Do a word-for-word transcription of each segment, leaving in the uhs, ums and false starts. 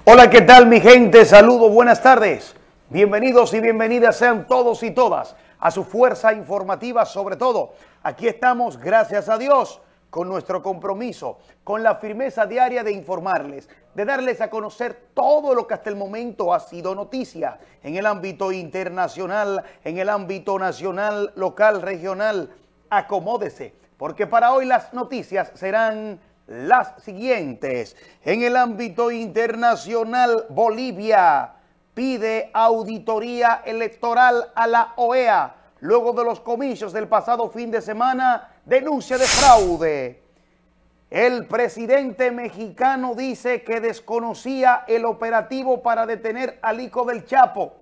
Hola, ¿qué tal mi gente? Saludos, buenas tardes. Bienvenidos y bienvenidas sean todos y todas a su fuerza informativa, sobre todo. Aquí estamos, gracias a Dios, con nuestro compromiso, con la firmeza diaria de informarles, de darles a conocer todo lo que hasta el momento ha sido noticia en el ámbito internacional, en el ámbito nacional, local, regional. Acomódese, porque para hoy las noticias serán las siguientes. En el ámbito internacional, Bolivia pide auditoría electoral a la O E A luego de los comicios del pasado fin de semana. Denuncia de fraude. El presidente mexicano dice que desconocía el operativo para detener al hijo del Chapo.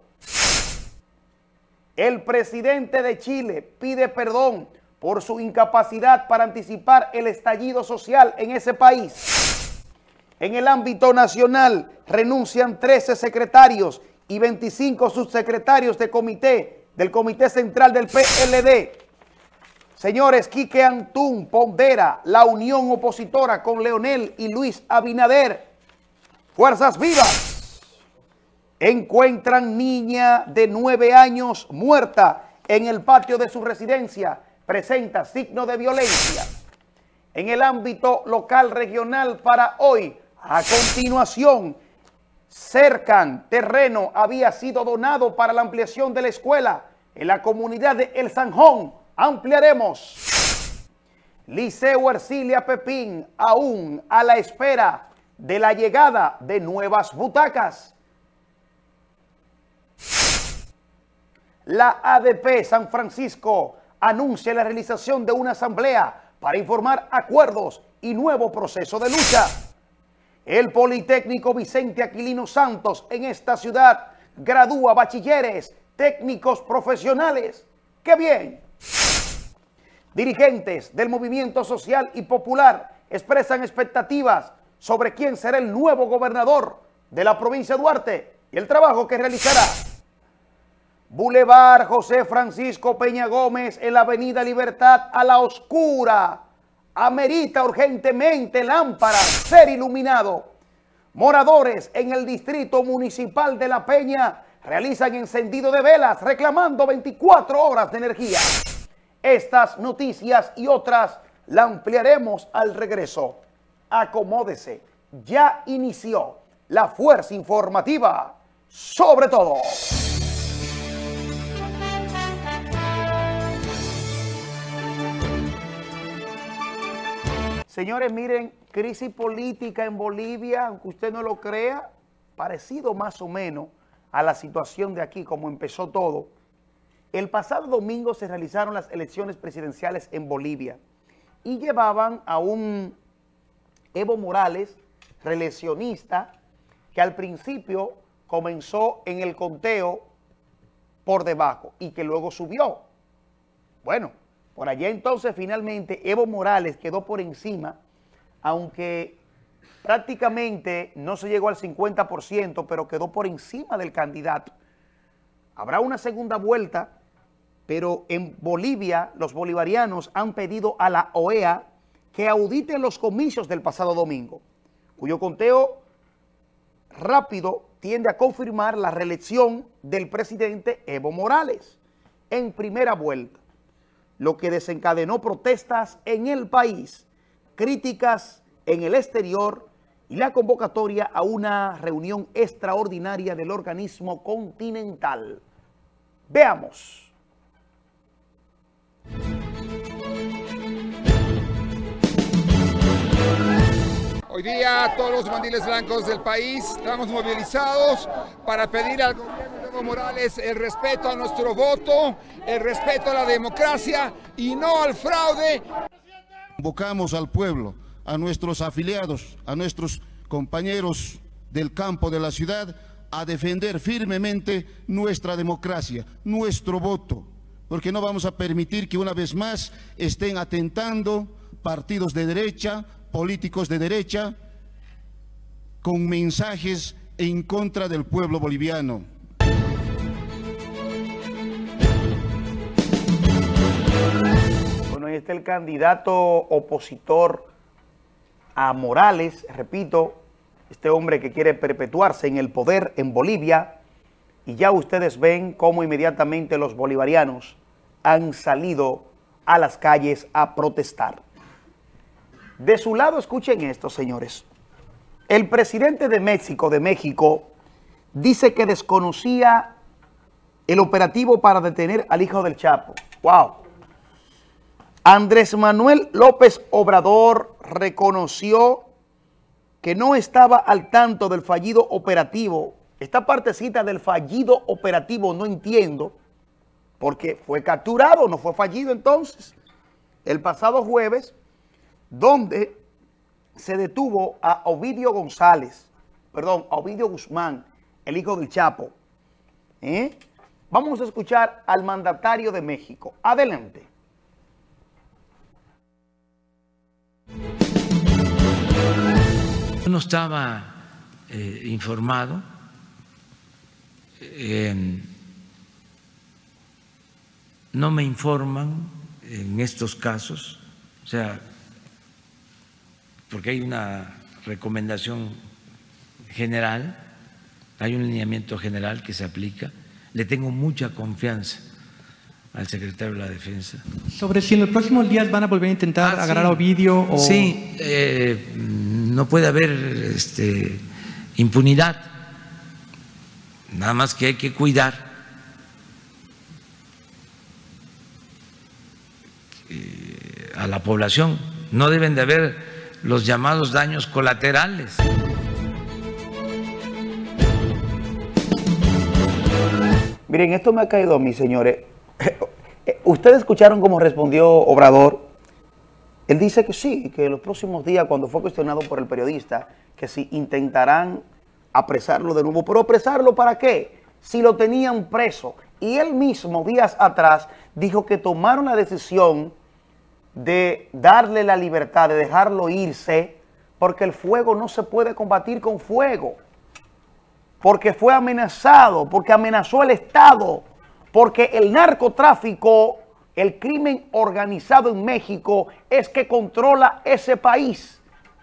El presidente de Chile pide perdón por su incapacidad para anticipar el estallido social en ese país. En el ámbito nacional, renuncian trece secretarios y veinticinco subsecretarios de comité del Comité Central del P L D. Señores, Quique Antún pondera la unión opositora con Leonel y Luis Abinader. Fuerzas vivas. Encuentran niña de nueve años muerta en el patio de su residencia. Presenta signo de violencia. En el ámbito local regional para hoy, a continuación, cercan terreno había sido donado para la ampliación de la escuela en la comunidad de El Zanjón. Ampliaremos. Liceo Ercilia Pepín aún a la espera de la llegada de nuevas butacas. La A D P San Francisco anuncia la realización de una asamblea para informar acuerdos y nuevo proceso de lucha. El Politécnico Vicente Aquilino Santos en esta ciudad gradúa bachilleres, técnicos profesionales. ¡Qué bien! Dirigentes del movimiento social y popular expresan expectativas sobre quién será el nuevo gobernador de la provincia de Duarte y el trabajo que realizará. Boulevard José Francisco Peña Gómez en la Avenida Libertad a la oscura. Amerita urgentemente lámpara ser iluminado. Moradores en el distrito municipal de La Peña realizan encendido de velas reclamando veinticuatro horas de energía. Estas noticias y otras la ampliaremos al regreso. Acomódese, ya inició la fuerza informativa sobre todo. Señores, miren, crisis política en Bolivia, aunque usted no lo crea, parecido más o menos a la situación de aquí, como empezó todo. El pasado domingo se realizaron las elecciones presidenciales en Bolivia y llevaban a un Evo Morales, reeleccionista, que al principio comenzó en el conteo por debajo y que luego subió. Bueno, por allá entonces finalmente Evo Morales quedó por encima, aunque prácticamente no se llegó al cincuenta por ciento, pero quedó por encima del candidato. Habrá una segunda vuelta, pero en Bolivia los bolivarianos han pedido a la O E A que audite los comicios del pasado domingo, cuyo conteo rápido tiende a confirmar la reelección del presidente Evo Morales en primera vuelta, lo que desencadenó protestas en el país, críticas en el exterior y la convocatoria a una reunión extraordinaria del organismo continental. Veamos. Hoy día todos los bandiles blancos del país estamos movilizados para pedir al gobierno de Evo Morales el respeto a nuestro voto, el respeto a la democracia y no al fraude. Convocamos al pueblo, a nuestros afiliados, a nuestros compañeros del campo de la ciudad a defender firmemente nuestra democracia, nuestro voto, porque no vamos a permitir que una vez más estén atentando partidos de derecha, políticos de derecha, con mensajes en contra del pueblo boliviano. Bueno, ahí está el candidato opositor a Morales, repito, este hombre que quiere perpetuarse en el poder en Bolivia, y ya ustedes ven cómo inmediatamente los bolivarianos han salido a las calles a protestar. De su lado, escuchen esto, señores. El presidente de México, de México, dice que desconocía el operativo para detener al hijo del Chapo. ¡Wow! Andrés Manuel López Obrador reconoció que no estaba al tanto del fallido operativo. Esta partecita del fallido operativo no entiendo, porque fue capturado, no fue fallido entonces. El pasado jueves, donde se detuvo a Ovidio González, perdón, a Ovidio Guzmán, el hijo del Chapo. ¿Eh? Vamos a escuchar al mandatario de México. Adelante. Yo no estaba eh, informado. Eh, no me informan en estos casos, o sea, porque hay una recomendación general, hay un lineamiento general que se aplica. Le tengo mucha confianza al secretario de la Defensa. Sobre si en los próximos días van a volver a intentar ah, agarrar sí. a Ovidio o... Sí, eh, no puede haber este, impunidad, nada más que hay que cuidar eh, a la población. No deben de haber los llamados daños colaterales. Miren, esto me ha caído a mí, señores. Ustedes escucharon cómo respondió Obrador. Él dice que sí, que en los próximos días, cuando fue cuestionado por el periodista, que si intentarán apresarlo de nuevo. ¿Pero apresarlo para qué? Si lo tenían preso. Y él mismo, días atrás, dijo que tomaron la decisión de darle la libertad, de dejarlo irse, porque el fuego no se puede combatir con fuego. Porque fue amenazado, porque amenazó el Estado, porque el narcotráfico, el crimen organizado en México es que controla ese país.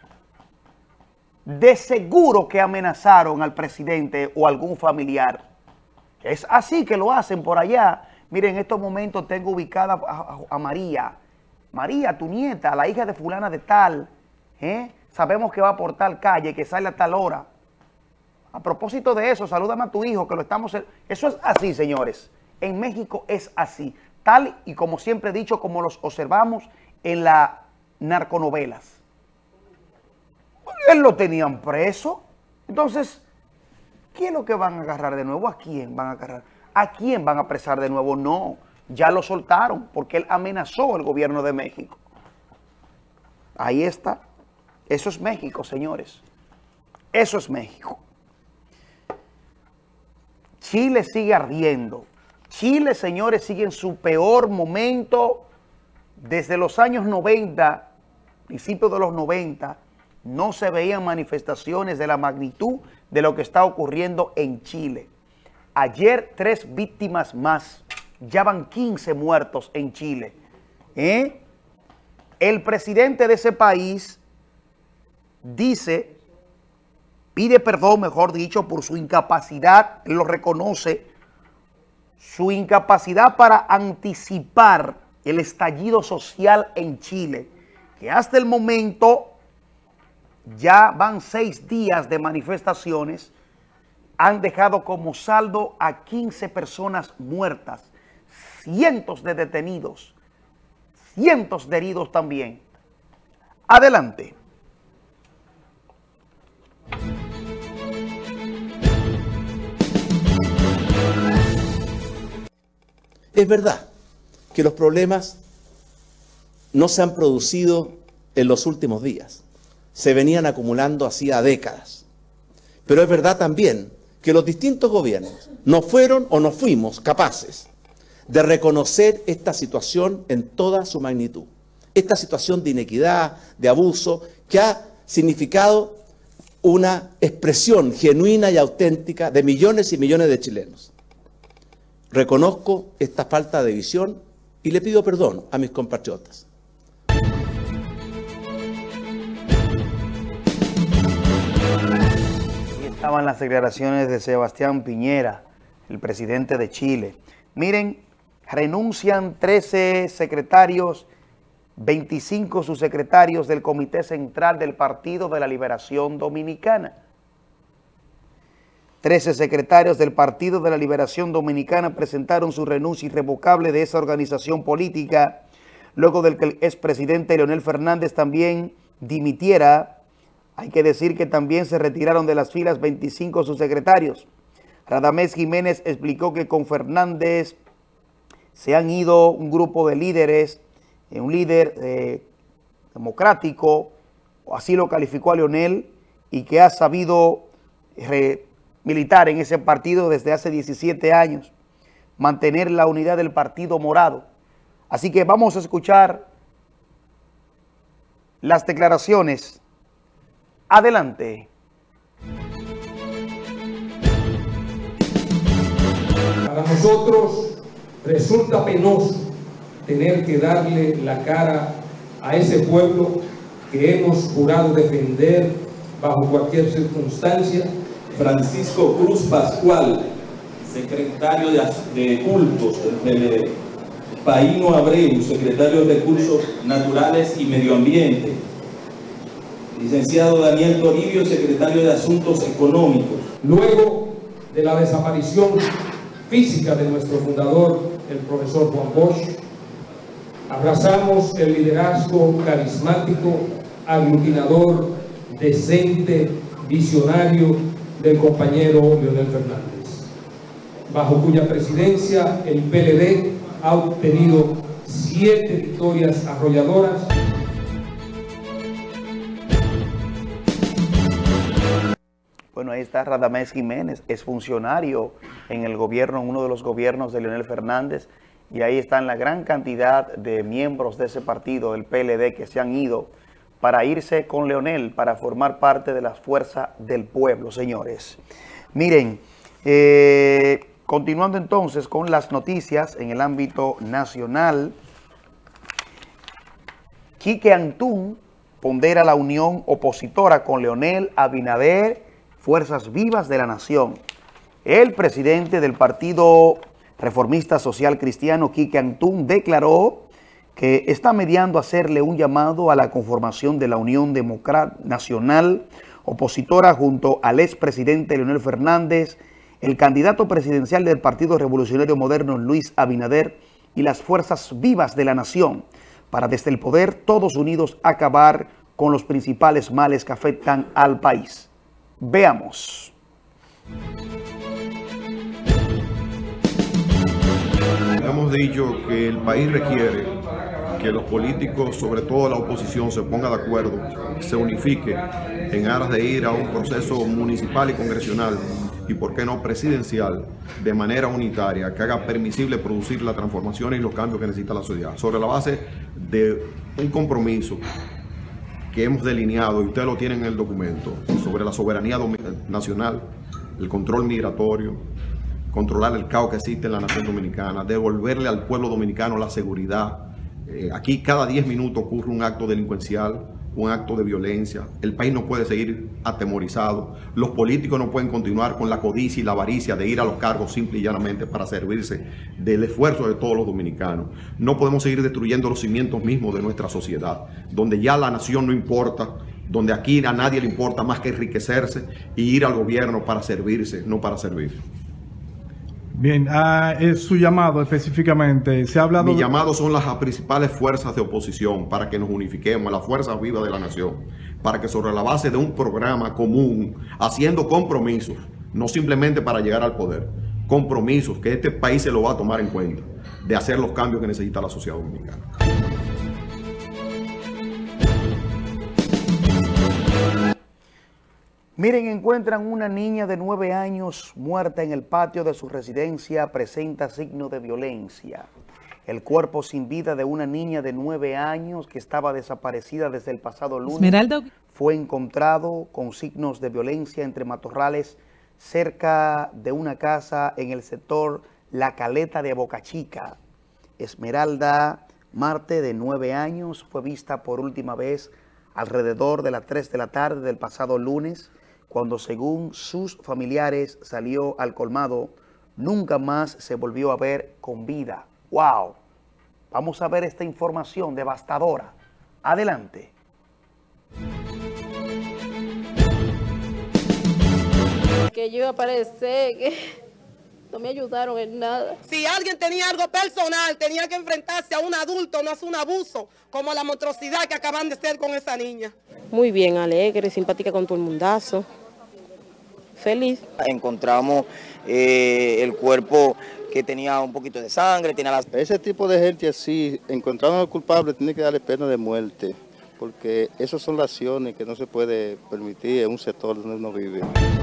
De seguro que amenazaron al presidente o algún familiar. Es así que lo hacen por allá. Miren, en estos momentos tengo ubicada a, a, a María. María, tu nieta, la hija de fulana de tal. ¿eh? Sabemos que va por tal calle, que sale a tal hora. A propósito de eso, salúdame a tu hijo, que lo estamos... Eso es así, señores. En México es así. Tal y como siempre he dicho, como los observamos en las narconovelas. Él lo tenían preso. Entonces, ¿qué es lo que van a agarrar de nuevo? ¿A quién van a agarrar? ¿A quién van a apresar de nuevo? No, ya lo soltaron porque él amenazó al gobierno de México. Ahí está. Eso es México, señores. Eso es México. Chile sigue ardiendo. Chile, señores, sigue en su peor momento desde los años noventa, principios de los noventa, no se veían manifestaciones de la magnitud de lo que está ocurriendo en Chile. Ayer, tres víctimas más. Ya van quince muertos en Chile. ¿Eh? El presidente de ese país dice, pide perdón, mejor dicho, por su incapacidad, él lo reconoce, su incapacidad para anticipar el estallido social en Chile, que hasta el momento ya van seis días de manifestaciones, han dejado como saldo a quince personas muertas, cientos de detenidos, cientos de heridos también. Adelante. Es verdad que los problemas no se han producido en los últimos días, se venían acumulando hacía décadas. Pero es verdad también que los distintos gobiernos no fueron o no fuimos capaces de reconocer esta situación en toda su magnitud. Esta situación de inequidad, de abuso, que ha significado una expresión genuina y auténtica de millones y millones de chilenos. Reconozco esta falta de visión y le pido perdón a mis compatriotas. estaban las declaraciones de Sebastián Piñera, el presidente de Chile. Miren, renuncian trece secretarios, veinticinco subsecretarios del Comité Central del Partido de la Liberación Dominicana. trece secretarios del Partido de la Liberación Dominicana presentaron su renuncia irrevocable de esa organización política, luego del que el expresidente Leonel Fernández también dimitiera. Hay que decir que también se retiraron de las filas veinticinco subsecretarios. Radamés Jiménez explicó que con Fernández se han ido un grupo de líderes, eh, un líder eh, democrático, así lo calificó a Leonel, y que ha sabido re, militar en ese partido desde hace diecisiete años, mantener la unidad del Partido Morado. Así que vamos a escuchar las declaraciones. Adelante. Para nosotros resulta penoso tener que darle la cara a ese pueblo que hemos jurado defender bajo cualquier circunstancia. Francisco Cruz Pascual, secretario de, de Cultos del Paíno Abreu, secretario de Recursos Naturales y Medio Ambiente. Licenciado Daniel Toribio, secretario de Asuntos Económicos. Luego de la desaparición física de nuestro fundador, el profesor Juan Bosch, abrazamos el liderazgo carismático, aglutinador, decente, visionario del compañero Leonel Fernández, bajo cuya presidencia el P L D ha obtenido siete victorias arrolladoras. Bueno, ahí está Radamés Jiménez, es funcionario en el gobierno, en uno de los gobiernos de Leonel Fernández, y ahí están la gran cantidad de miembros de ese partido, del P L D, que se han ido para irse con Leonel, para formar parte de la fuerza del pueblo, señores. Miren, eh, continuando entonces con las noticias en el ámbito nacional, Quique Antún pondera la unión opositora con Leonel Abinader, Fuerzas Vivas de la Nación. El presidente del Partido Reformista Social Cristiano, Quique Antún, declaró que está mediando hacerle un llamado a la conformación de la Unión Democrática Nacional opositora junto al expresidente Leonel Fernández, el candidato presidencial del Partido Revolucionario Moderno, Luis Abinader, y las Fuerzas Vivas de la Nación, para desde el poder, todos unidos, acabar con los principales males que afectan al país. Veamos. Hemos dicho que el país requiere que los políticos, sobre todo la oposición, se ponga de acuerdo, se unifique en aras de ir a un proceso municipal y congresional y, por qué no, presidencial, de manera unitaria, que haga permisible producir las transformaciones y los cambios que necesita la sociedad, sobre la base de un compromiso que hemos delineado, y ustedes lo tienen en el documento, sobre la soberanía nacional, el control migratorio, controlar el caos que existe en la nación dominicana, devolverle al pueblo dominicano la seguridad. Eh, aquí cada diez minutos ocurre un acto delincuencial, un acto de violencia. El país no puede seguir atemorizado. Los políticos no pueden continuar con la codicia y la avaricia de ir a los cargos simple y llanamente para servirse del esfuerzo de todos los dominicanos. No podemos seguir destruyendo los cimientos mismos de nuestra sociedad, donde ya la nación no importa, donde aquí a nadie le importa más que enriquecerse y ir al gobierno para servirse, no para servir. Bien, uh, es su llamado específicamente. Se ha hablado. Mi de... llamado son las principales fuerzas de oposición para que nos unifiquemos, las fuerzas vivas de la nación, para que sobre la base de un programa común, haciendo compromisos, no simplemente para llegar al poder, compromisos que este país se lo va a tomar en cuenta, de hacer los cambios que necesita la sociedad dominicana. Miren, encuentran una niña de nueve años muerta en el patio de su residencia, presenta signos de violencia. El cuerpo sin vida de una niña de nueve años que estaba desaparecida desde el pasado lunes Esmeralda. Fue encontrado con signos de violencia entre matorrales cerca de una casa en el sector La Caleta de Boca Chica. Esmeralda Marte, de nueve años, fue vista por última vez alrededor de las tres de la tarde del pasado lunes, cuando según sus familiares salió al colmado, nunca más se volvió a ver con vida. ¡Wow! Vamos a ver esta información devastadora. Adelante. Que yo aparecé, que no me ayudaron en nada. Si alguien tenía algo personal, tenía que enfrentarse a un adulto, no a un abuso, como la monstruosidad que acaban de hacer con esa niña. Muy bien, alegre, simpática con todo el mundazo. Feliz. Encontramos eh, el cuerpo que tenía un poquito de sangre, tenía las... Ese tipo de gente así, encontrando al culpable, tiene que darle pena de muerte, porque esas son las acciones que no se puede permitir en un sector donde uno vive.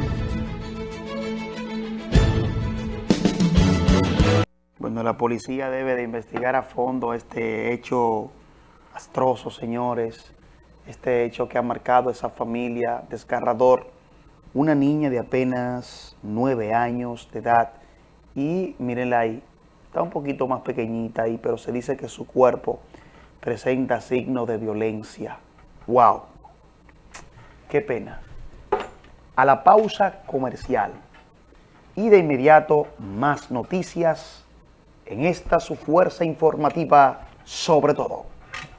Bueno, la policía debe de investigar a fondo este hecho astroso, señores, este hecho que ha marcado esa familia, desgarrador. Una niña de apenas nueve años de edad y mírenla ahí, está un poquito más pequeñita ahí, pero se dice que su cuerpo presenta signos de violencia. ¡Wow! ¡Qué pena! A la pausa comercial y de inmediato más noticias en esta su fuerza informativa sobre todo.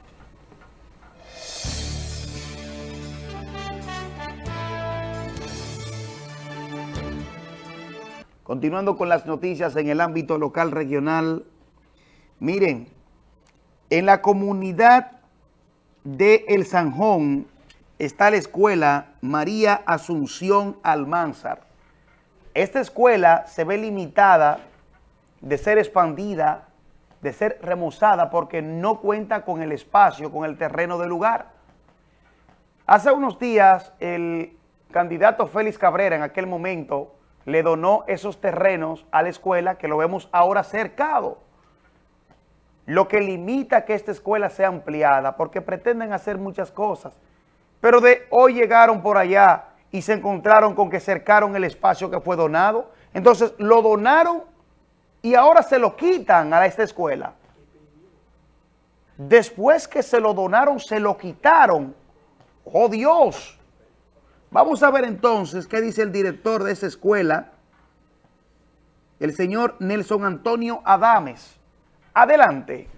Continuando con las noticias en el ámbito local regional, miren, en la comunidad de El Zanjón está la escuela María Asunción Almanzar. Esta escuela se ve limitada de ser expandida, de ser remozada, porque no cuenta con el espacio, con el terreno del lugar. Hace unos días, el candidato Félix Cabrera, en aquel momento, le donó esos terrenos a la escuela que lo vemos ahora cercado. Lo que limita que esta escuela sea ampliada, porque pretenden hacer muchas cosas. Pero de hoy llegaron por allá y se encontraron con que cercaron el espacio que fue donado. Entonces lo donaron y ahora se lo quitan a esta escuela. Después que se lo donaron, se lo quitaron. ¡Oh, Dios! Vamos a ver entonces qué dice el director de esa escuela, el señor Nelson Antonio Adames. Adelante.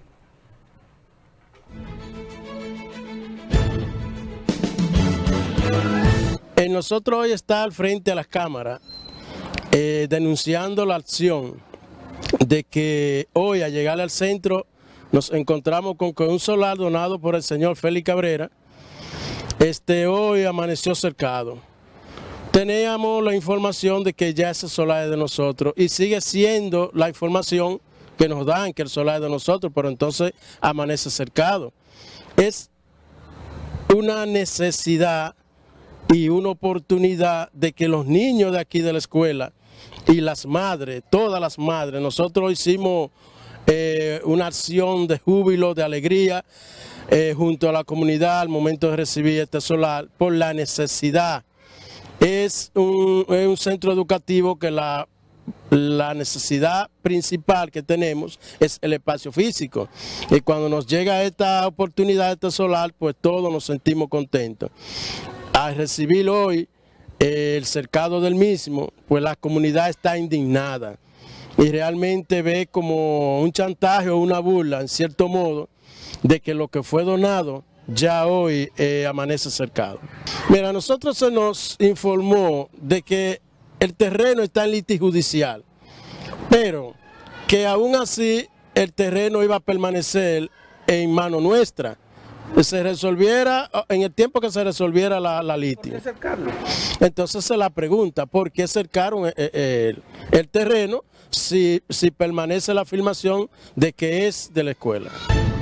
Eh, nosotros hoy está al frente a las cámaras eh, denunciando la acción de que hoy al llegar al centro nos encontramos con que un solar donado por el señor Félix Cabrera Este hoy amaneció cercado. Teníamos la información de que ya ese solar es de nosotros y sigue siendo la información que nos dan que el solar es de nosotros, pero entonces amanece cercado. Es una necesidad y una oportunidad de que los niños de aquí de la escuela y las madres, todas las madres, nosotros hicimos eh, una acción de júbilo, de alegría, Eh, junto a la comunidad al momento de recibir este solar por la necesidad. Es un, es un centro educativo que la, la necesidad principal que tenemos es el espacio físico. Y cuando nos llega esta oportunidad, este solar, pues todos nos sentimos contentos. Al recibir hoy eh, el cercado del mismo, pues la comunidad está indignada y realmente ve como un chantaje o una burla, en cierto modo, de que lo que fue donado ya hoy eh, amanece cercado. Mira, a nosotros se nos informó de que el terreno está en litigio judicial, pero que aún así el terreno iba a permanecer en mano nuestra. Se resolviera, en el tiempo que se resolviera la, la litigio. Entonces se la pregunta, ¿por qué cercaron el, el, el terreno si, si permanece la afirmación de que es de la escuela?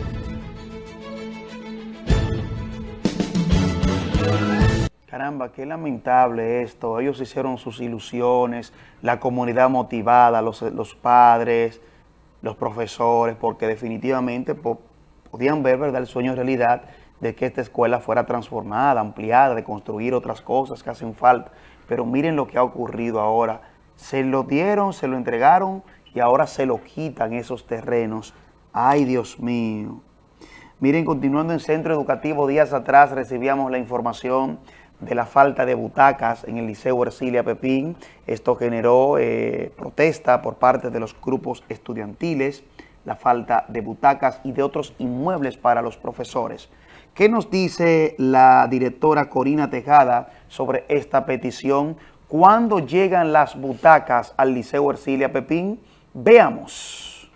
Caramba, qué lamentable esto. Ellos hicieron sus ilusiones, la comunidad motivada, los, los padres, los profesores, porque definitivamente po, podían ver, ¿verdad?, el sueño en realidad de que esta escuela fuera transformada, ampliada, de construir otras cosas que hacen falta. Pero miren lo que ha ocurrido ahora. Se lo dieron, se lo entregaron y ahora se lo quitan esos terrenos. ¡Ay, Dios mío! Miren, continuando en Centro Educativo, días atrás recibíamos la información de la falta de butacas en el Liceo Ercilia Pepín. Esto generó eh, protesta por parte de los grupos estudiantiles, la falta de butacas y de otros inmuebles para los profesores. ¿Qué nos dice la directora Corina Tejada sobre esta petición? ¿Cuándo llegan las butacas al Liceo Ercilia Pepín? Veamos.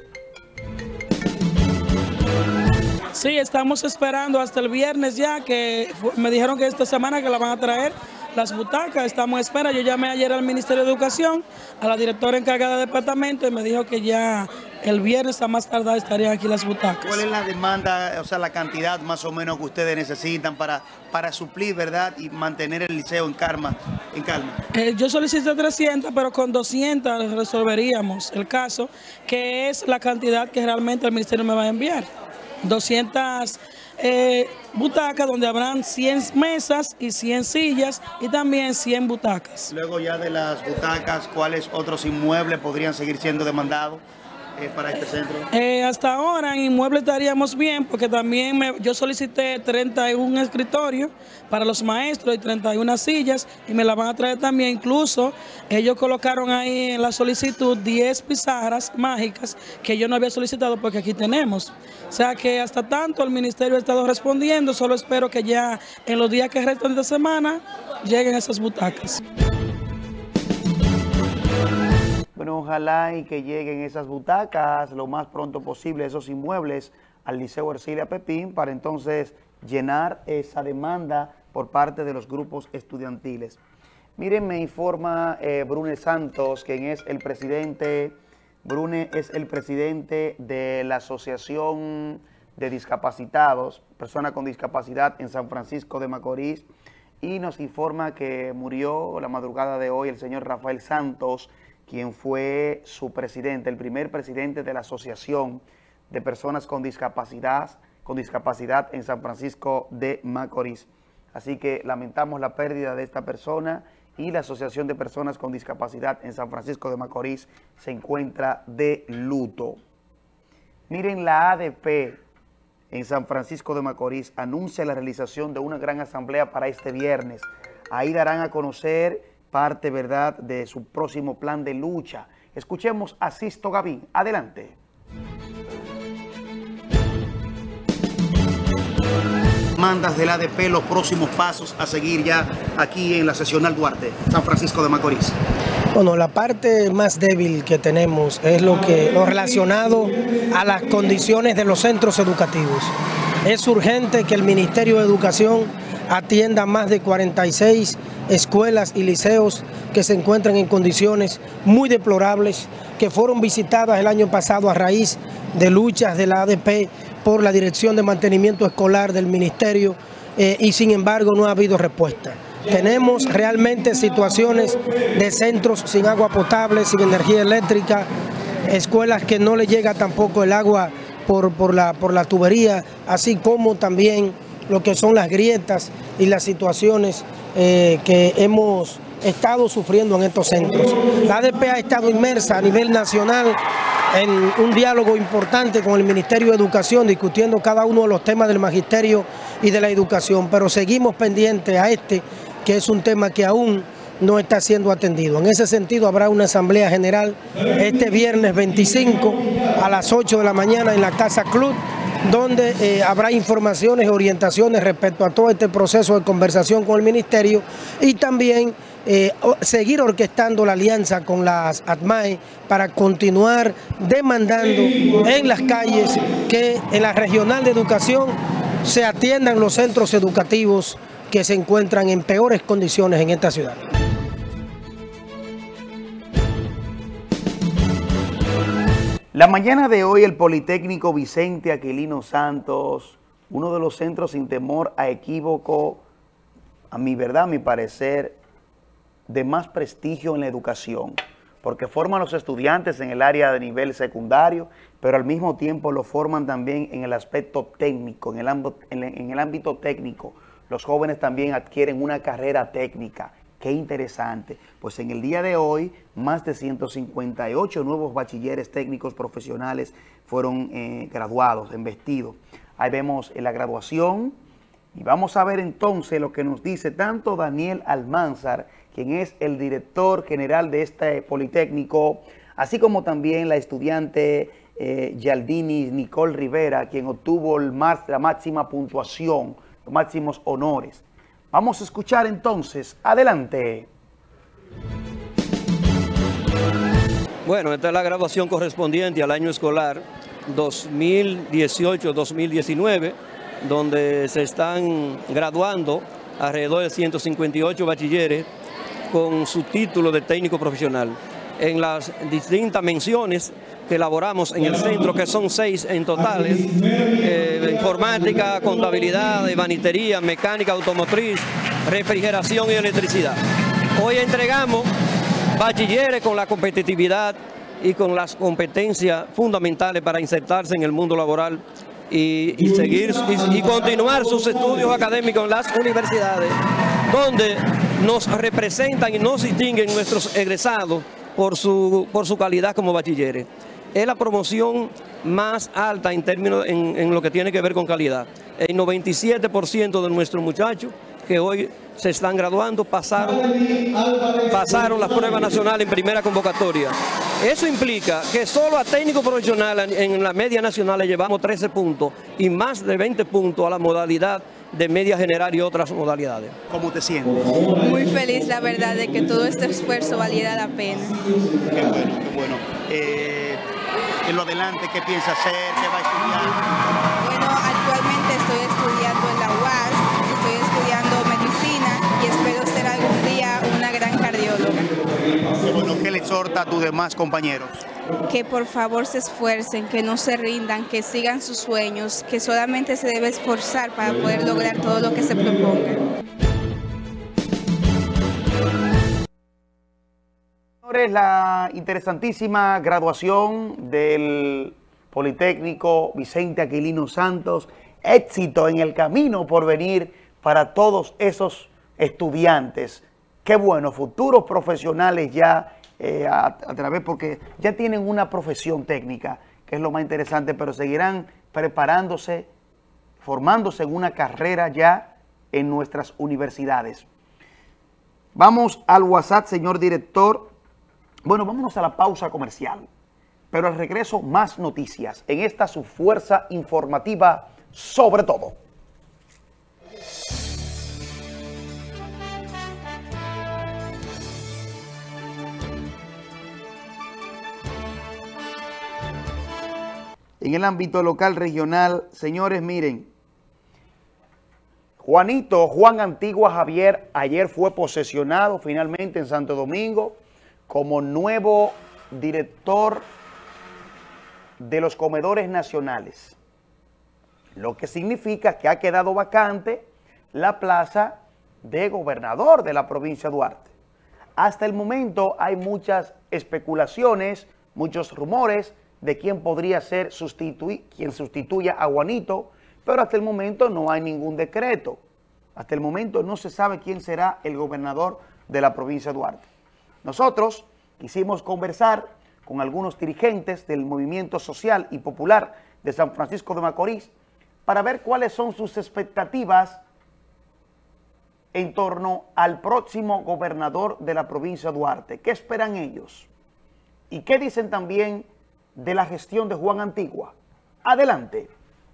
Sí, estamos esperando hasta el viernes ya, que me dijeron que esta semana que la van a traer las butacas. Estamos en espera. Yo llamé ayer al Ministerio de Educación, a la directora encargada del departamento, y me dijo que ya el viernes a más tardar estarían aquí las butacas. ¿Cuál es la demanda, o sea, la cantidad más o menos que ustedes necesitan para, para suplir, verdad, y mantener el liceo en calma? En calma? Eh, yo solicité trescientas, pero con doscientas resolveríamos el caso, que es la cantidad que realmente el Ministerio me va a enviar. doscientas eh, butacas donde habrán cien mesas y cien sillas y también cien butacas. Luego ya de las butacas, ¿cuáles otros inmuebles podrían seguir siendo demandados eh, para este centro? Eh, hasta ahora en inmuebles estaríamos bien, porque también me, yo solicité treinta y un escritorios para los maestros y treinta y una sillas, y me la van a traer también. Incluso ellos colocaron ahí en la solicitud diez pizarras mágicas que yo no había solicitado, porque aquí tenemos. O sea que hasta tanto el ministerio ha estado respondiendo. Solo espero que ya en los días que restan de semana lleguen esas butacas. Bueno, ojalá y que lleguen esas butacas lo más pronto posible, esos inmuebles al Liceo Ercilia Pepín, para entonces llenar esa demanda por parte de los grupos estudiantiles. Miren, me informa eh, Brune Santos, quien es el presidente, Brune es el presidente de la Asociación de Discapacitados, Personas con Discapacidad en San Francisco de Macorís, y nos informa que murió la madrugada de hoy el señor Rafael Santos, quien fue su presidente, el primer presidente de la Asociación de Personas con Discapacidad, con discapacidad en San Francisco de Macorís. Así que lamentamos la pérdida de esta persona, y la Asociación de Personas con Discapacidad en San Francisco de Macorís se encuentra de luto. Miren, la A D P en San Francisco de Macorís anuncia la realización de una gran asamblea para este viernes. Ahí darán a conocer parte, ¿verdad?, de su próximo plan de lucha. Escuchemos a Sisto Gavín. Adelante. Mandas del A D P, los próximos pasos a seguir ya aquí en la seccional Duarte, San Francisco de Macorís. Bueno, la parte más débil que tenemos es lo, que, lo relacionado a las condiciones de los centros educativos. Es urgente que el Ministerio de Educación atienda más de cuarenta y seis escuelas y liceos que se encuentran en condiciones muy deplorables, que fueron visitadas el año pasado a raíz de luchas de la A D P por la Dirección de Mantenimiento Escolar del Ministerio, eh, y sin embargo no ha habido respuesta. Tenemos realmente situaciones de centros sin agua potable, sin energía eléctrica, escuelas que no le llega tampoco el agua por, por, la, por la tubería, así como también lo que son las grietas y las situaciones eh, que hemos estado sufriendo en estos centros. La A D P ha estado inmersa a nivel nacional en un diálogo importante con el Ministerio de Educación, discutiendo cada uno de los temas del magisterio y de la educación, pero seguimos pendientes a este, que es un tema que aún no está siendo atendido. En ese sentido, habrá una asamblea general este viernes veinticinco a las ocho de la mañana en la Casa Club, donde eh, habrá informaciones y orientaciones respecto a todo este proceso de conversación con el Ministerio, y también eh, seguir orquestando la alianza con las A D M A E para continuar demandando en las calles que en la Regional de Educación se atiendan los centros educativos que se encuentran en peores condiciones en esta ciudad. La mañana de hoy el Politécnico Vicente Aquilino Santos, uno de los centros sin temor a equívoco, a mi verdad, a mi parecer, de más prestigio en la educación, porque forman los estudiantes en el área de nivel secundario, pero al mismo tiempo lo forman también en el aspecto técnico, en el ámbito, en el ámbito técnico. Los jóvenes también adquieren una carrera técnica. Qué interesante. Pues en el día de hoy, más de ciento cincuenta y ocho nuevos bachilleres técnicos profesionales fueron eh, graduados, embestidos. Ahí vemos en la graduación Y vamos a ver entonces lo que nos dice tanto Daniel Almanzar, quien es el director general de este Politécnico, así como también la estudiante eh, Yaldini Nicole Rivera, quien obtuvo el más, la máxima puntuación, los máximos honores. Vamos a escuchar entonces. Adelante. Bueno, esta es la graduación correspondiente al año escolar dos mil dieciocho dos mil diecinueve, donde se están graduando alrededor de ciento cincuenta y ocho bachilleres con su título de técnico profesional en las distintas menciones que elaboramos en el centro, que son seis en totales: eh, informática, contabilidad, ebanitería, mecánica automotriz, refrigeración y electricidad. Hoy entregamos bachilleres con la competitividad y con las competencias fundamentales para insertarse en el mundo laboral y, y seguir y, y continuar sus estudios académicos en las universidades, donde nos representan y nos distinguen nuestros egresados por su, por su calidad como bachilleres. Es la promoción más alta en términos en, en lo que tiene que ver con calidad. El noventa y siete por ciento de nuestros muchachos que hoy se están graduando pasaron, pasaron las pruebas nacionales en primera convocatoria. Eso implica que solo a técnico profesional en la media nacional le llevamos trece puntos y más de veinte puntos a la modalidad de media general y otras modalidades. ¿Cómo te sientes? Muy feliz, la verdad, de que todo este esfuerzo valiera la pena. Qué bueno, qué bueno. Eh, en lo adelante, ¿qué piensa hacer? ¿Qué va a estudiar? Bueno, actualmente estoy estudiando en la U A S, estoy estudiando medicina y espero ser algún día una gran cardióloga. Qué bueno. ¿Qué le exhorta a tus demás compañeros? Que por favor se esfuercen, que no se rindan, que sigan sus sueños, que solamente se debe esforzar para poder lograr todo lo que se proponga. Señores, la interesantísima graduación del Politécnico Vicente Aquilino Santos, éxito en el camino por venir para todos esos estudiantes. Qué bueno, futuros profesionales ya eh, a, a través, porque ya tienen una profesión técnica, que es lo más interesante, pero seguirán preparándose, formándose en una carrera ya en nuestras universidades. Vamos al WhatsApp, señor director. Bueno, vámonos a la pausa comercial, pero al regreso más noticias en esta su fuerza informativa sobre todo. En el ámbito local, regional, señores, miren, Juanito, Juan Antigua Javier, ayer fue posesionado finalmente en Santo Domingo como nuevo director de los comedores nacionales, lo que significa que ha quedado vacante la plaza de gobernador de la provincia de Duarte. Hasta el momento hay muchas especulaciones, muchos rumores de quién podría ser sustituir, quien sustituya a Juanito, pero hasta el momento no hay ningún decreto. Hasta el momento no se sabe quién será el gobernador de la provincia de Duarte. Nosotros quisimos conversar con algunos dirigentes del movimiento social y popular de San Francisco de Macorís para ver cuáles son sus expectativas en torno al próximo gobernador de la provincia de Duarte. ¿Qué esperan ellos? ¿Y qué dicen también de la gestión de Juan Antigua? Adelante.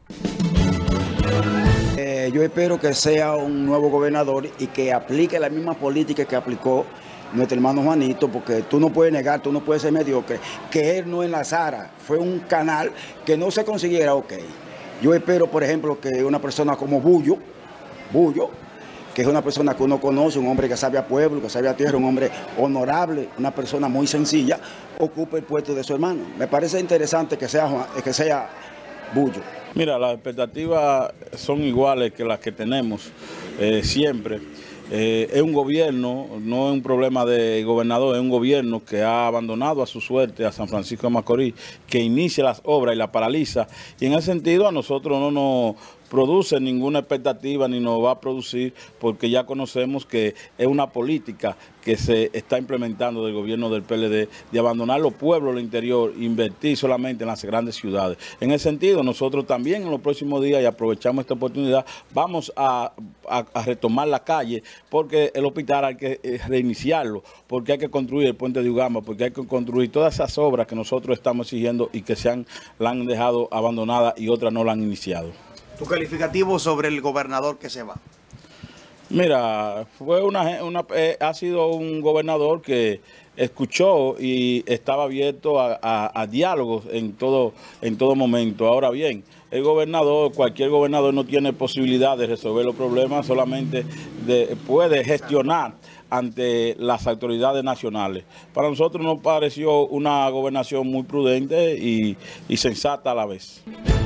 Eh, yo espero que sea un nuevo gobernador y que aplique la misma política que aplicó nuestro hermano Juanito, porque tú no puedes negar, tú no puedes ser mediocre, que él no enlazara, fue un canal que no se consiguiera, ok. Yo espero, por ejemplo, que una persona como Bullo, Bullo, que es una persona que uno conoce, un hombre que sabe a pueblo, que sabe a tierra, un hombre honorable, una persona muy sencilla, ocupe el puesto de su hermano. Me parece interesante que sea, Juan, que sea Bullo. Mira, las expectativas son iguales que las que tenemos eh, siempre. Eh, es un gobierno, no es un problema de gobernador, es un gobierno que ha abandonado a su suerte a San Francisco de Macorís, que inicia las obras y las paraliza. Y en ese sentido a nosotros no nos produce ninguna expectativa ni nos va a producir, porque ya conocemos que es una política que se está implementando del gobierno del P L D de abandonar los pueblos del interior e invertir solamente en las grandes ciudades. En ese sentido, nosotros también en los próximos días, y aprovechamos esta oportunidad, vamos a, a, a retomar la calle, porque el hospital hay que eh, reiniciarlo, porque hay que construir el puente de Ugamba, porque hay que construir todas esas obras que nosotros estamos exigiendo y que se han, la han dejado abandonada y otras no la han iniciado. ¿Tu calificativo sobre el gobernador que se va? Mira, fue una, una eh, ha sido un gobernador que escuchó y estaba abierto a, a, a diálogos en todo, en todo momento. Ahora bien, el gobernador, cualquier gobernador no tiene posibilidad de resolver los problemas, solamente de, puede gestionar ante las autoridades nacionales. Para nosotros nos pareció una gobernación muy prudente y, y sensata a la vez.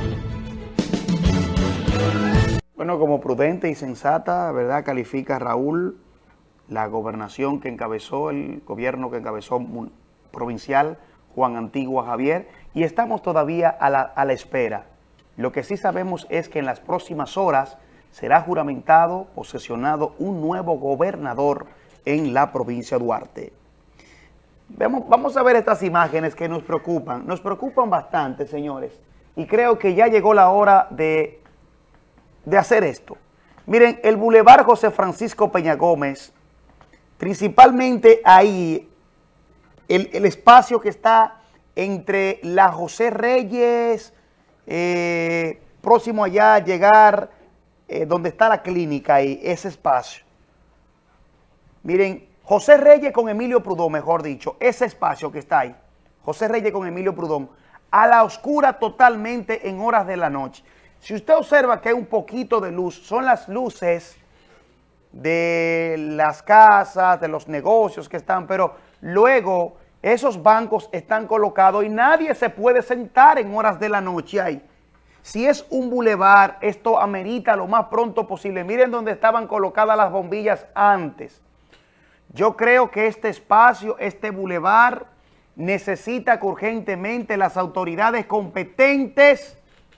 Bueno, como prudente y sensata, ¿verdad?, califica Raúl la gobernación que encabezó, el gobierno que encabezó provincial Juan Antigua Javier, y estamos todavía a la, a la espera. Lo que sí sabemos es que en las próximas horas será juramentado, posesionado un nuevo gobernador en la provincia de Duarte. Vamos, vamos a ver estas imágenes que nos preocupan, nos preocupan bastante, señores, y creo que ya llegó la hora de... de hacer esto. Miren, el Boulevard José Francisco Peña Gómez, principalmente ahí, el, el espacio que está entre la José Reyes, eh, próximo allá a llegar, eh, donde está la clínica ahí, ese espacio. Miren, José Reyes con Emilio Prudón, mejor dicho, ese espacio que está ahí, José Reyes con Emilio Prudón, a la oscura totalmente en horas de la noche. Si usted observa que hay un poquito de luz, son las luces de las casas, de los negocios que están, pero luego esos bancos están colocados y nadie se puede sentar en horas de la noche ahí. Si es un bulevar, esto amerita lo más pronto posible. Miren dónde estaban colocadas las bombillas antes. Yo creo que este espacio, este bulevar, necesita que urgentemente las autoridades competentes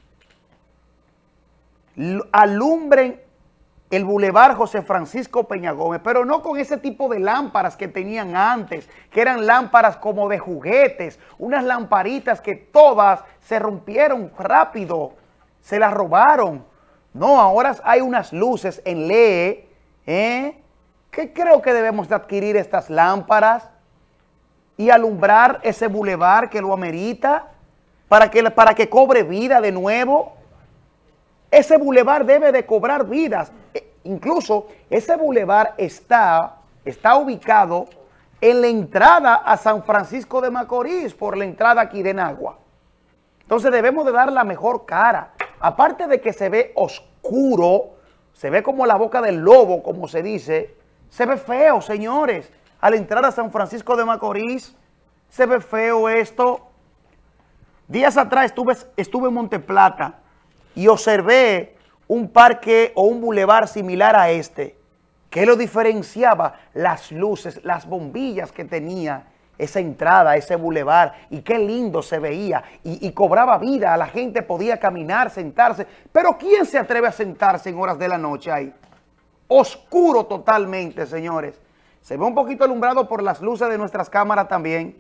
alumbren el Boulevard José Francisco Peña Gómez, pero no con ese tipo de lámparas que tenían antes, que eran lámparas como de juguetes, unas lamparitas que todas se rompieron rápido, se las robaron. No, ahora hay unas luces en L E D, ¿eh? que creo que debemos de adquirir estas lámparas y alumbrar ese bulevar que lo amerita para que, para que cobre vida de nuevo. Ese bulevar debe de cobrar vidas. E incluso ese bulevar está, está ubicado en la entrada a San Francisco de Macorís, por la entrada aquí de Nagua. Entonces debemos de dar la mejor cara. Aparte de que se ve oscuro, se ve como la boca del lobo, como se dice, se ve feo, señores. Al entrar a San Francisco de Macorís, se ve feo esto. Días atrás estuve, estuve en Monteplata y observé un parque o un bulevar similar a este. ¿Qué lo diferenciaba? Las luces, las bombillas que tenía esa entrada, ese bulevar, y qué lindo se veía, y, y cobraba vida, la gente podía caminar, sentarse, pero ¿quién se atreve a sentarse en horas de la noche ahí? Oscuro totalmente, señores. Se ve un poquito alumbrado por las luces de nuestras cámaras también.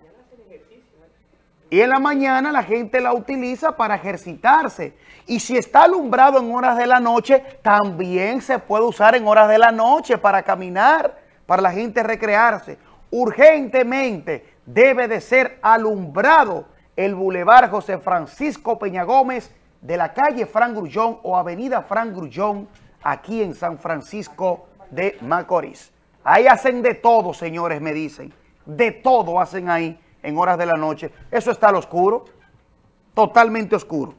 Y en la mañana la gente la utiliza para ejercitarse. Y si está alumbrado en horas de la noche, también se puede usar en horas de la noche para caminar, para la gente recrearse. Urgentemente debe de ser alumbrado el Boulevard José Francisco Peña Gómez de la calle Fran Grullón o avenida Fran Grullón aquí en San Francisco de Macorís. Ahí hacen de todo, señores, me dicen. De todo hacen ahí en horas de la noche. Eso está al oscuro, totalmente oscuro.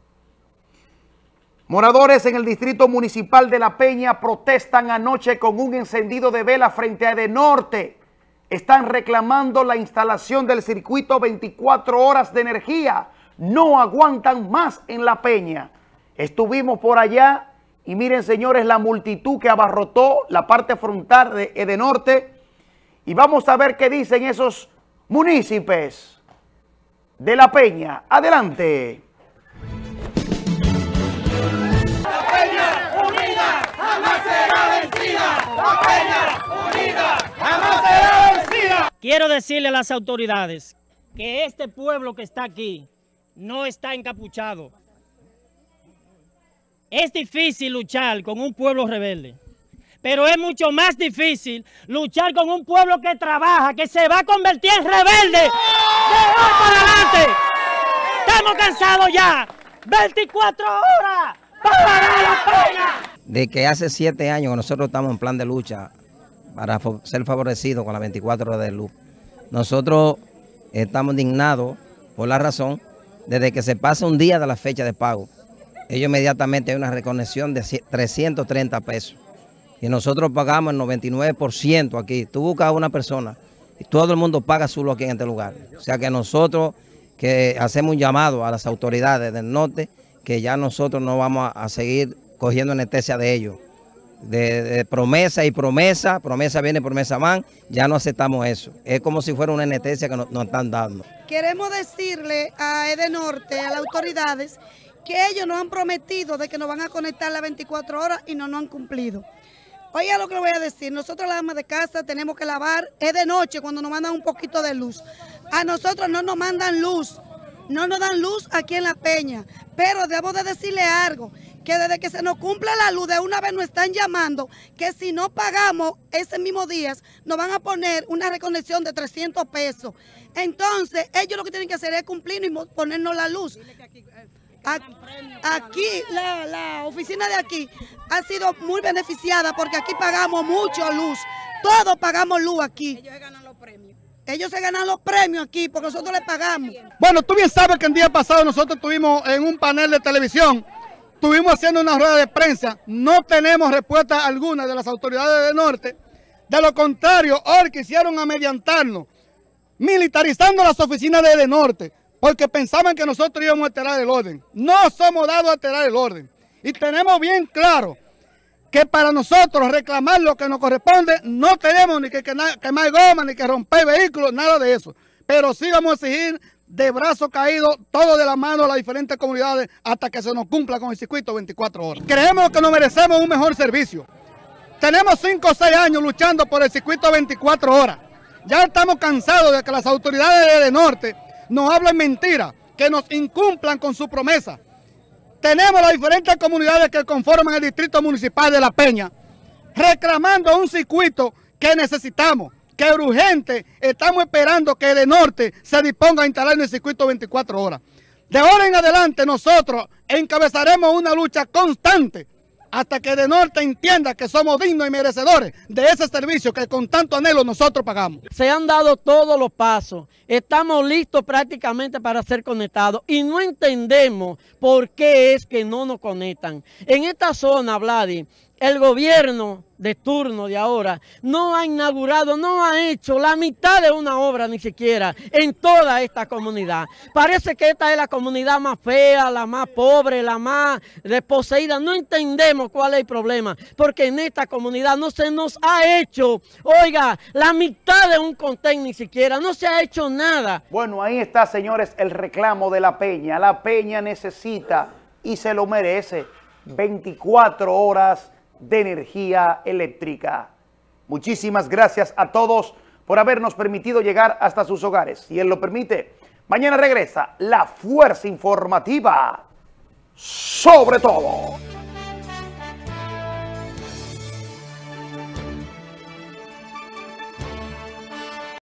Moradores en el distrito municipal de La Peña protestan anoche con un encendido de vela frente a Edenorte. Están reclamando la instalación del circuito veinticuatro horas de energía. No aguantan más en La Peña. Estuvimos por allá y miren, señores, la multitud que abarrotó la parte frontal de Edenorte. Y vamos a ver qué dicen esos municipios de La Peña. Adelante. quiero decirle a las autoridades que este pueblo que está aquí no está encapuchado. Es difícil luchar con un pueblo rebelde, pero es mucho más difícil luchar con un pueblo que trabaja, que se va a convertir en rebelde de hoy para adelante. Estamos cansados ya. veinticuatro horas para pagar la pena. De que hace siete años que nosotros estamos en plan de lucha para ser favorecidos con las veinticuatro horas de luz. Nosotros estamos indignados por la razón, desde que se pasa un día de la fecha de pago, ellos inmediatamente hay una reconexión de trescientos treinta pesos. Y nosotros pagamos el noventa y nueve por ciento aquí. Tú buscas a una persona y todo el mundo paga solo aquí en este lugar. O sea que nosotros que hacemos un llamado a las autoridades del norte, que ya nosotros no vamos a, a seguir cogiendo anestesia de ellos. De, de promesa y promesa, promesa viene, promesa van, ya no aceptamos eso. Es como si fuera una anestesia que nos, nos están dando. Queremos decirle a Edenorte, a las autoridades, que ellos nos han prometido de que nos van a conectar las veinticuatro horas y no nos han cumplido. Oiga lo que le voy a decir, nosotros las amas de casa tenemos que lavar, es de noche cuando nos mandan un poquito de luz. A nosotros no nos mandan luz, no nos dan luz aquí en La Peña, pero debo de decirle algo, que desde que se nos cumple la luz, de una vez nos están llamando, que si no pagamos ese mismo día, nos van a poner una reconexión de trescientos pesos. Entonces, ellos lo que tienen que hacer es cumplir y ponernos la luz. Aquí, la, la oficina de aquí ha sido muy beneficiada porque aquí pagamos mucho luz. Todos pagamos luz aquí. Ellos se ganan los premios. Ellos se ganan los premios aquí porque nosotros les pagamos. Bueno, tú bien sabes que el día pasado nosotros estuvimos en un panel de televisión, estuvimos haciendo una rueda de prensa, no tenemos respuesta alguna de las autoridades del norte. De lo contrario, hoy quisieron amediantarnos, militarizando las oficinas de Edenorte, porque pensaban que nosotros íbamos a alterar el orden. No somos dados a alterar el orden. Y tenemos bien claro que para nosotros reclamar lo que nos corresponde, no tenemos ni que quemar goma, ni que romper vehículos, nada de eso. Pero sí vamos a exigir de brazos caídos, todo de la mano a las diferentes comunidades hasta que se nos cumpla con el circuito veinticuatro horas. Creemos que nos merecemos un mejor servicio. Tenemos cinco o seis años luchando por el circuito veinticuatro horas. Ya estamos cansados de que las autoridades de Edenorte nos hablan mentiras, que nos incumplan con su promesa. Tenemos las diferentes comunidades que conforman el distrito municipal de La Peña reclamando un circuito que necesitamos, que es urgente. Estamos esperando que Edenorte se disponga a instalar en el circuito veinticuatro horas. De ahora en adelante nosotros encabezaremos una lucha constante hasta que Edenorte entienda que somos dignos y merecedores de ese servicio que con tanto anhelo nosotros pagamos. Se han dado todos los pasos, estamos listos prácticamente para ser conectados y no entendemos por qué es que no nos conectan. En esta zona, Vladi, el gobierno de turno de ahora no ha inaugurado, no ha hecho la mitad de una obra ni siquiera en toda esta comunidad. Parece que esta es la comunidad más fea, la más pobre, la más desposeída. No entendemos cuál es el problema, porque en esta comunidad no se nos ha hecho, oiga, la mitad de un contén ni siquiera, no se ha hecho nada. Bueno, ahí está, señores, el reclamo de La Peña. La Peña necesita y se lo merece veinticuatro horas de energía eléctrica. Muchísimas gracias a todos por habernos permitido llegar hasta sus hogares. Si Él lo permite, mañana regresa la Fuerza Informativa Sobre Todo.